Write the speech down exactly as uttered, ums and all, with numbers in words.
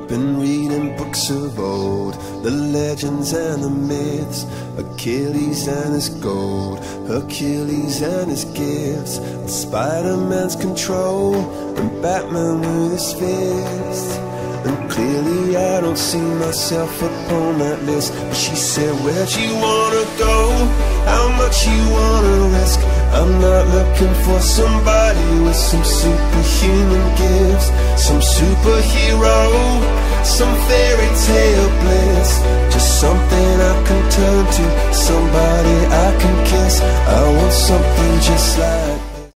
Been reading books of old, the legends and the myths, Achilles and his gold, Hercules and his gifts, and Spider-Man's control, and Batman with his fists. And clearly I don't see myself upon that list. But she said, where'd you wanna go? How much you wanna risk? I'm not looking for somebody with some superhuman gifts, some superhero, some fairy tale bliss. Just something I can turn to, somebody I can kiss. I want something just like